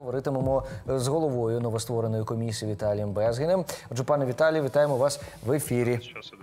Говоритимемо з головою новоствореної комісії Віталієм Безгіним. Отже, пане Віталію, вітаємо вас в ефірі.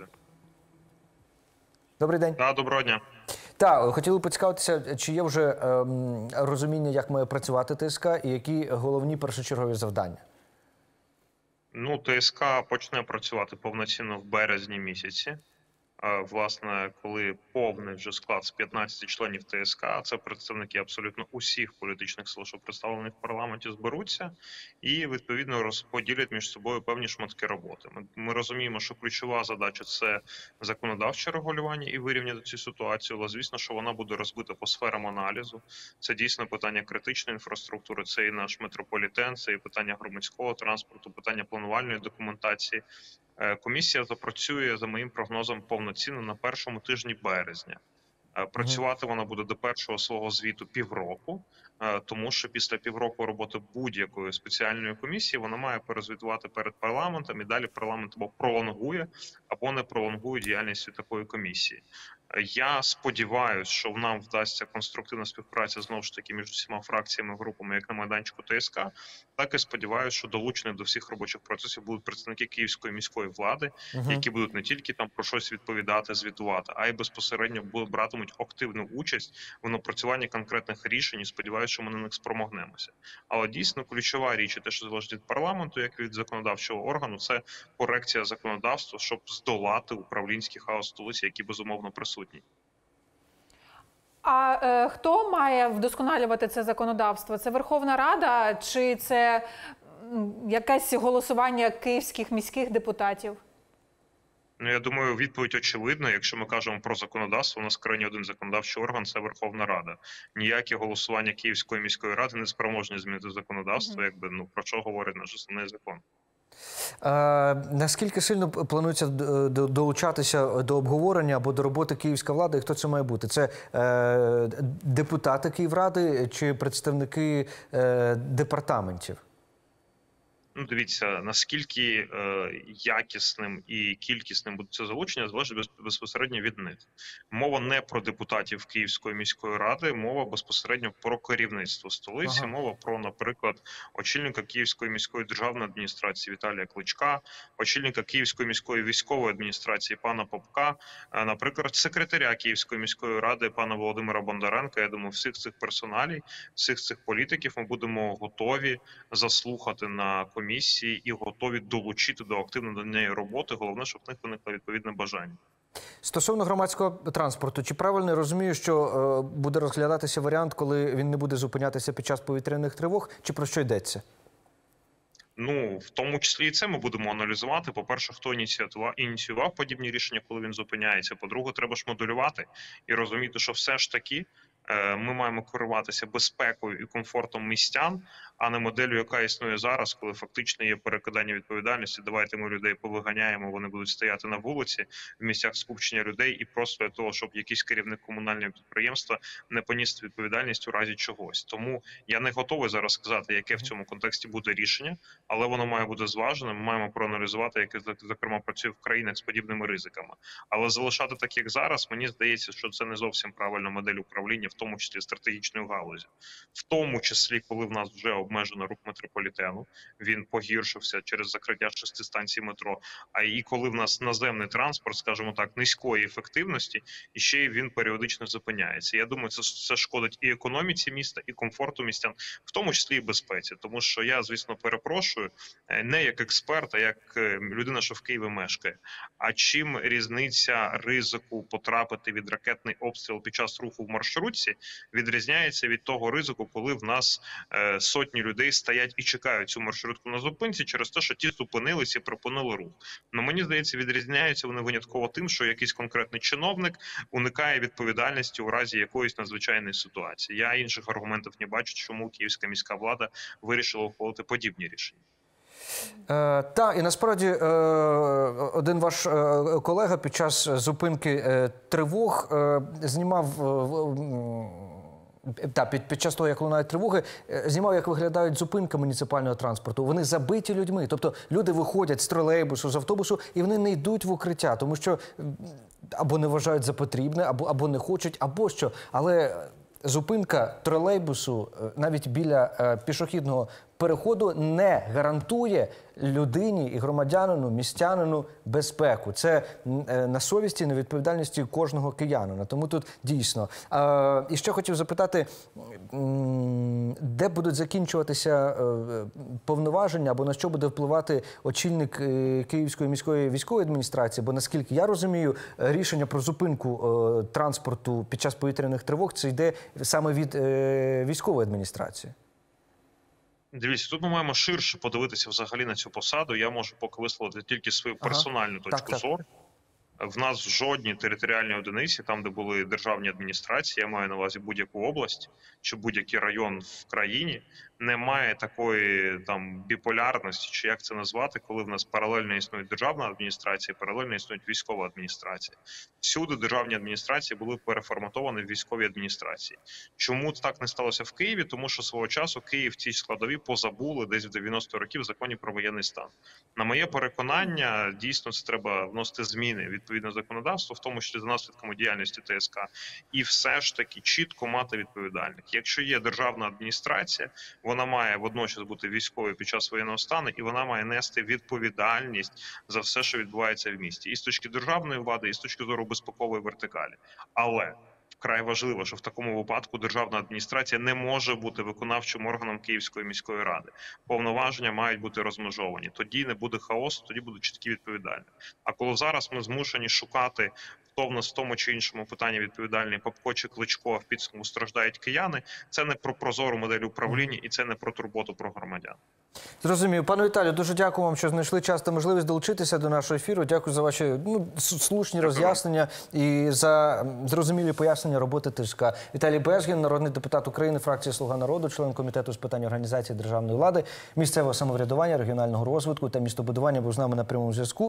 Добрий день. Так, доброго дня. Так, хотіли поцікавитися, чи є вже розуміння, як має працювати ТСК і які головні першочергові завдання? Ну, ТСК почне працювати повноцінно в березні місяці. Власне, коли повний вже склад з 15 членів ТСК, а це представники абсолютно усіх політичних сил, що представлені в парламенті, зберуться і, відповідно, розподілять між собою певні шматки роботи. Ми розуміємо, що ключова задача – це законодавче регулювання і вирівняти цю ситуацію, але, звісно, що вона буде розбита по сферам аналізу. Це дійсно питання критичної інфраструктури, це і наш метрополітен, це і питання громадського транспорту, питання планувальної документації. Комісія запрацює, за моїм прогнозом, повноцінно на першому тижні березня. Працювати вона буде до першого свого звіту півроку, тому що після півроку роботи будь-якої спеціальної комісії вона має перезвітувати перед парламентом, і далі парламент або пролонгує, або не пролонгує діяльність такої комісії. Я сподіваюся, що нам вдасться конструктивна співпраця знову ж таки між усіма фракціями, групами, як на майданчику ТСК, так і сподіваюся, що долучені до всіх робочих процесів будуть представники Київської міської влади, які будуть не тільки там про щось відповідати, звітувати, а й безпосередньо братимуть активну участь в напрацюванні конкретних рішень. І сподіваюся, що ми на них спромогнемося. Але дійсно ключова річ, і те, що залежить від парламенту, як від законодавчого органу, це корекція законодавства, щоб здолати управлінський хаос столиці, який безумовно присутній. А хто має вдосконалювати це законодавство? Це Верховна Рада чи це якесь голосування київських міських депутатів? Ну, я думаю, відповідь очевидна. Якщо ми кажемо про законодавство, у нас крайні один законодавчий орган – це Верховна Рада. Ніяке голосування Київської міської ради не спроможні змінити законодавство, якби, ну, про що говорить наш основний закон. Наскільки сильно планується долучатися до обговорення або до роботи київська влада, і хто це має бути? Це депутати Київради чи представники департаментів? Ну, дивіться, наскільки якісним і кількісним буде це залучення, залежить безпосередньо від них. Мова не про депутатів Київської міської ради, мова безпосередньо про керівництво столиці, мова про, наприклад, очільника Київської міської державної адміністрації Віталія Кличка, очільника Київської міської військової адміністрації пана Попка, наприклад, секретаря Київської міської ради пана Володимира Бондаренка. Я думаю, всіх цих персоналій, всіх цих політиків ми будемо готові заслухати на комісії і готові долучити до активної до неї роботи. Головне, щоб в них виникло відповідне бажання. Стосовно громадського транспорту, чи правильно я розумію, що буде розглядатися варіант, коли він не буде зупинятися під час повітряних тривог, чи про що йдеться? Ну, в тому числі і це ми будемо аналізувати. По-перше, хто ініціював подібні рішення, коли він зупиняється. По-друге, треба ж моделювати і розуміти, що все ж таки ми маємо керуватися безпекою і комфортом містян, а не моделлю, яка існує зараз, коли фактично є перекидання відповідальності. Давайте ми людей повиганяємо, вони будуть стояти на вулиці, в місцях скупчення людей, і просто для того, щоб якийсь керівник комунального підприємства не поніс відповідальність у разі чогось. Тому я не готовий зараз сказати, яке в цьому контексті буде рішення, але воно має бути зваженим. Ми маємо проаналізувати, яке, зокрема, працює в країнах з подібними ризиками. Але залишати так, як зараз, мені здається, що це не зовсім правильна модель управління, в тому числі стратегічною галузі. В тому числі, коли в нас вже обмежено рух метрополітену, він погіршився через закриття 6 станцій метро, а і коли в нас наземний транспорт, скажімо так, низької ефективності, і ще й він періодично зупиняється. Я думаю, це шкодить і економіці міста, і комфорту містян, в тому числі і безпеці. Тому що я, звісно, перепрошую, не як експерт, а як людина, що в Києві мешкає. А чим різниця ризику потрапити від ракетний обстріл під час руху в маршрутці відрізняється від того ризику, коли в нас сотні людей стоять і чекають цю маршрутку на зупинці через те, що ті зупинилися і припинили рух. Но мені здається, відрізняються вони винятково тим, що якийсь конкретний чиновник уникає відповідальності у разі якоїсь надзвичайної ситуації. Я інших аргументів не бачу, чому київська міська влада вирішила ухвалити подібні рішення. Так, і насправді один ваш колега під час зупинки тривог знімав, під час того, як лунають тривоги, знімав, як виглядають зупинки муніципального транспорту. Вони забиті людьми. Тобто люди виходять з тролейбусу, з автобусу, і вони не йдуть в укриття, тому що або не вважають за потрібне, або не хочуть, або що. Але зупинка тролейбусу навіть біля пішохідного переходу не гарантує людині і громадянину, містянину безпеку. Це на совісті, на відповідальності кожного киянина. Тому тут дійсно. І ще хотів запитати, де будуть закінчуватися повноваження або на що буде впливати очільник Київської міської військової адміністрації? Бо, наскільки я розумію, рішення про зупинку транспорту під час повітряних тривог це йде саме від військової адміністрації. Дивіться, тут ми маємо ширше подивитися взагалі на цю посаду. Я можу поки висловити тільки свою персональну точку зору. В нас в жодній територіальній одиниці, там, де були державні адміністрації, я маю на увазі будь-яку область чи будь-який район в країні, немає такої там біполярності, чи як це назвати, коли в нас паралельно існує державна адміністрація, паралельно існують військова адміністрація. Всюди державні адміністрації були переформатовані в військові адміністрації. Чому так не сталося в Києві? Тому що свого часу Київ в цій складові позабули десь в 90-ті роки в законі про воєнний стан. На моє переконання, дійсно це треба вносити зміни відповідне законодавство, в тому числі за наслідками діяльності ТСК, і все ж таки чітко мати відповідальних. Якщо є державна адміністрація, вона має водночас бути військовою під час воєнного стану, і вона має нести відповідальність за все, що відбувається в місті. І з точки державної влади, і з точки зору безпекової вертикалі. Але вкрай важливо, що в такому випадку державна адміністрація не може бути виконавчим органом Київської міської ради. Повноваження мають бути розмежовані. Тоді не буде хаосу, тоді будуть чіткі відповідальні. А коли зараз ми змушені шукати, хто в нас в тому чи іншому питанні відповідальний, Попко чи Кличко, а в підсумку страждають кияни, це не про прозору модель управління і це не про турботу про громадян. Зрозумів. Пане Віталію, дуже дякую вам, що знайшли час та можливість долучитися до нашого ефіру. Дякую за ваші слушні роз'яснення і за зрозумілі пояснення роботи ТСК. Віталій Безгін, народний депутат України, фракція «Слуга народу», член Комітету з питань організації державної влади, місцевого самоврядування, регіонального розвитку та містобудування, був з нами на прямому зв'язку.